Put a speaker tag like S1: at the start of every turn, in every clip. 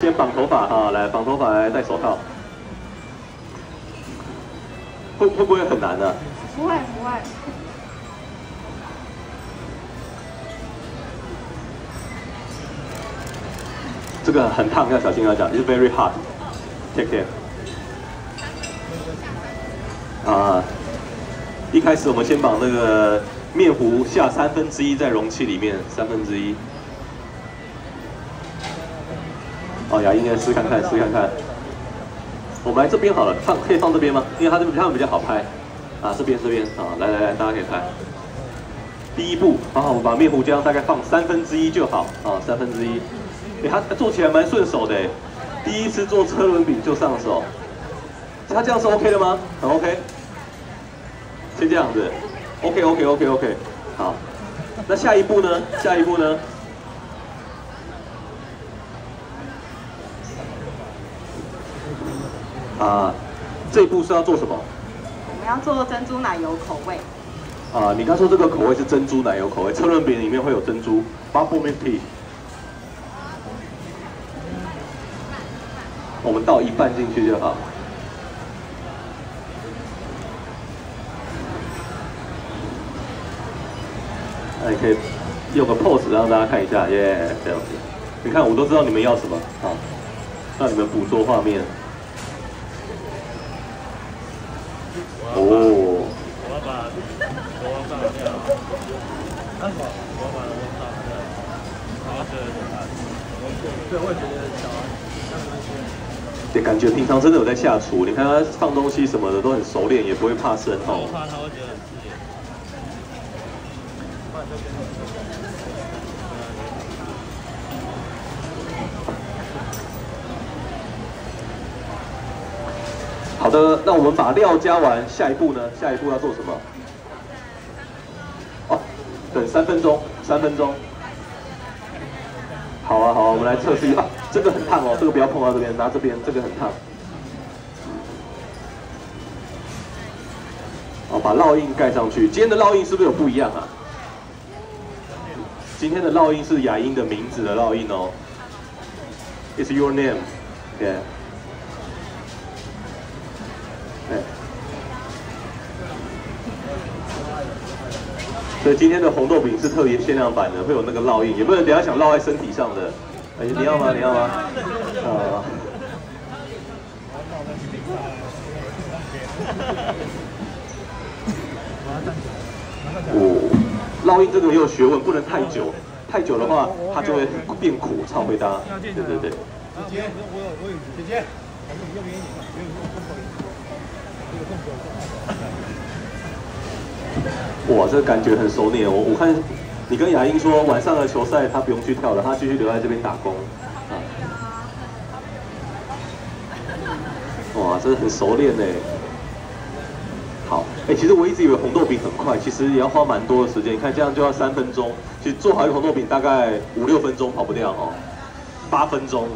S1: 先绑头发啊，来绑头发，来戴手套。会不会很难呢？
S2: 不会不会。
S1: 这个很烫，要小心要讲。It's very hot. Take care. 啊，一开始我们先把那个面糊下1/3在容器里面，1/3。哦，雅英也试看看，试看看。我们来这边好了，可以放这边吗？因为它们比较好拍。啊，这边啊，来，大家可以拍。第一步，我们把面糊浆大概放1/3就好啊，1/3。它做起来蛮顺手的，第一次做车轮饼就上手。它这样是 OK 的吗？很 OK。先这样子 ，OK。好，那下一步呢？啊，这一步是要做什么？
S2: 我们要做珍珠奶油口味。
S1: 啊，你刚说这个口味是珍珠奶油口味，车轮饼里面会有珍珠 ，bubble milk tea。我们倒一半进去就好。那你可以用个 pose 让大家看一下，耶，这样子。你看，我都知道你们要什么，好，让你们捕捉画面。哦。我要把掉。对，我也觉得小孩。对，感觉平常真的有在下厨，你看他放东西什么的都很熟练，也不会怕生哦。我怕他会觉得很刺眼。好的，那我们把料加完，下一步呢？下一步要做什么？哦，等3分钟，3分钟。好啊，我们来测试一下。这个很烫哦，这个不要碰到这边，拿这边，这个很烫。哦，把烙印盖上去。今天的烙印是不是有不一样啊？今天的烙印是雅英的名字的烙印哦。It's your name. Yeah. 所以今天的红豆饼是特别限量版的，会有那个烙印，有没有人等下想烙在身体上的？你要吗？烙印这个也有学问，不能太久，太久的话它就会变苦，超会搭。对。姐姐，姐姐，哇，这个感觉很熟练。我看你跟雅英说，晚上的球赛他不用去跳了，他继续留在这边打工。哇，真的很熟练呢。好，其实我一直以为红豆饼很快，其实也要花蛮多的时间。你看这样就要3分钟，其实做好一个红豆饼大概5、6分钟跑不掉哦，8分钟。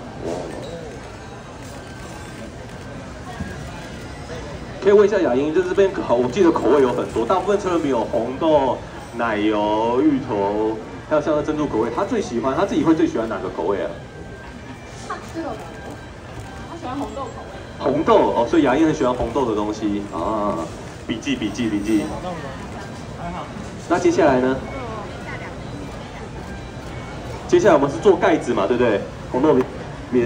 S1: 可以问一下雅英，就这边我记得口味有很多，大部分车轮饼有红豆、奶油、芋头，还有像是珍珠口味。他自己会最喜欢哪个口味啊？
S2: 他喜欢红豆口味。
S1: 红豆哦，所以雅英很喜欢红豆的东西啊。笔记。那接下来呢？接下来我们是做盖子嘛，对不对？红豆饼。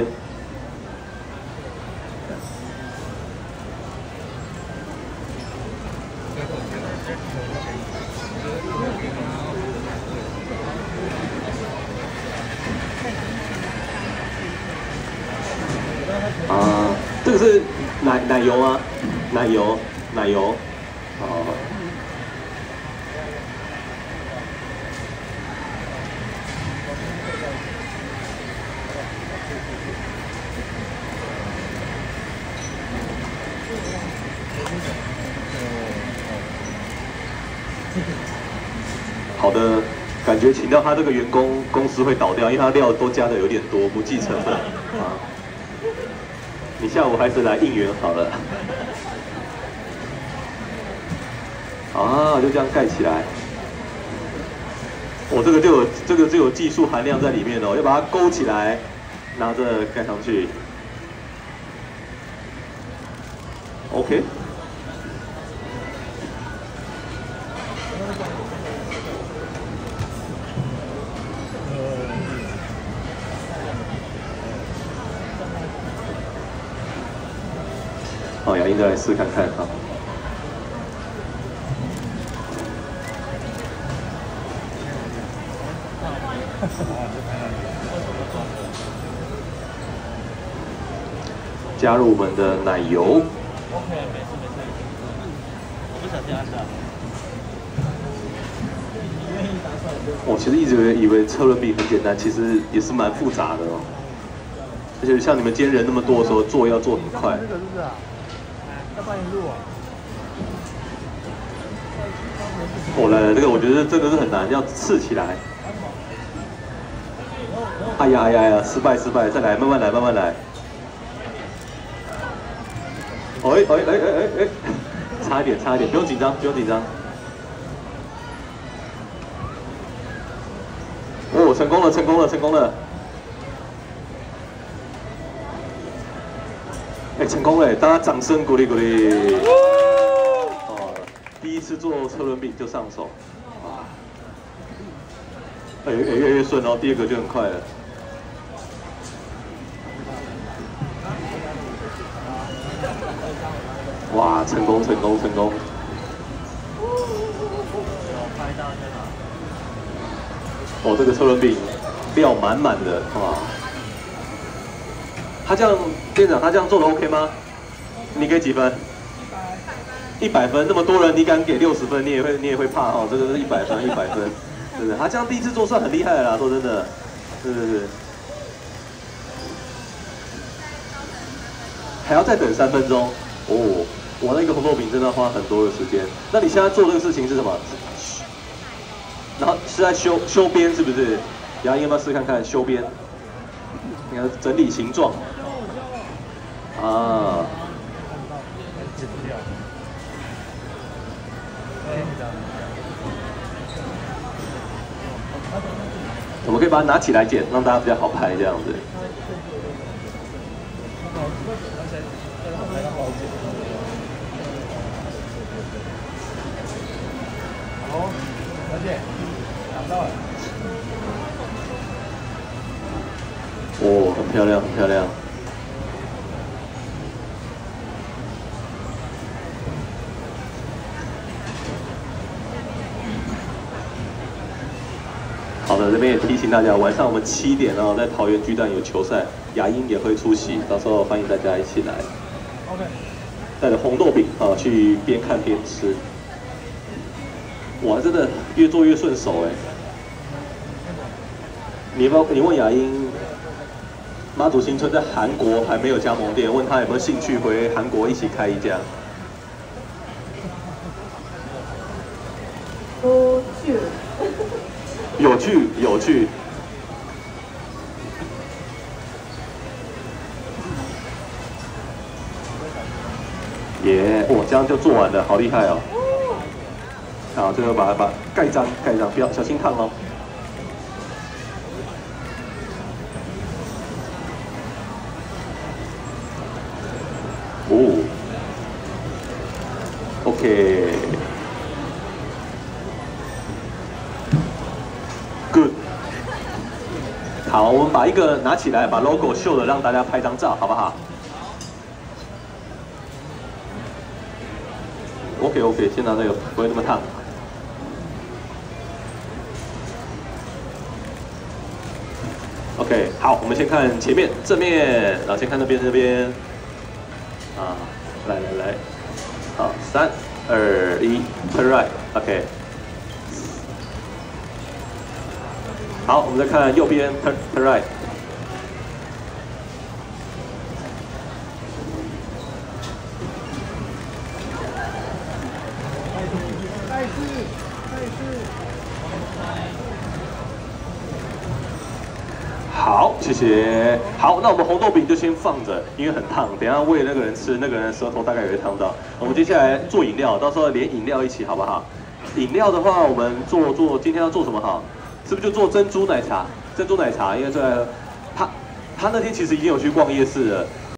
S1: 这个是奶油吗？奶油。好的，感觉请到他这个员工，公司会倒掉，因为他料都加的有点多，不计成本啊。你下午还是来应援好了。就这样盖起来。这个就有技术含量在里面哦，要把它勾起来， 拿着盖上去。OK。好，雅英再来试看看啊。加入我们的奶油。OK，
S3: 没事，我不小心按的。
S1: 我其实一直以为车轮饼很简单，其实也是蛮复杂的哦。而且像你们今天人那么多的时候，做要做很快。
S3: 这个是不是啊？要帮你录啊。
S1: 来，这个我觉得真的是很难，要刺起来。哎呀，失败，再来，慢慢来。哎，差一点，不用紧张。哦，成功了。哎，成功了，大家掌声鼓励。哦，第一次做车轮饼就上手，哇！哎，越顺哦，第二个就很快了。哇，成功！哦，这个车轮饼料满的，哇！他这样，店长他这样做的 OK 吗？你给几分？100分，那么多人你敢给60分，你也会怕哦。这个是100分，对不对？他这样第一次做算很厉害了啦，说真的，是。还要再等3分钟哦。我那个红豆饼真的花很多的时间。那你现在做这个事情是什么？然后是在修边是不是？雅英要不要试看看修边？你看整理形状。啊。我们可以把它拿起来剪，让大家比较好拍这样子。
S3: 好，小姐，拿到了。
S1: 哦，很漂亮。好的，这边也提醒大家，晚上我们7点哦，在桃园巨蛋有球赛，雅英也会出席，到时候欢迎大家一起来。
S3: OK。
S1: 带着红豆饼啊，去边看边吃。哇，真的越做越顺手哎。你问雅英，妈祖新村在韩国还没有加盟店，问他有没有兴趣回韩国一起开一家。
S2: 都去了。
S1: 有趣。哇，这样就做完了，好厉害哦！好，最后把它盖章，不要小心烫哦。哦 ，OK，Good。好，我们把一个拿起来，把 logo 秀了，让大家拍张照，好不好？OK， 先拿那个，不会那么烫。OK， 好，我们先看前面、正面，然后先看那边。啊，来，好，3、2、1 ，turn right，OK。好，我们再看右边 ，turn right。好，谢谢。好，那我们红豆饼就先放着，因为很烫，等一下喂那个人吃，那个人舌头大概也会烫到。我们接下来做饮料，到时候连饮料一起，好不好？饮料的话，我们今天要做什么好？是不是就做珍珠奶茶？因为这他那天其实已经有去逛夜市了。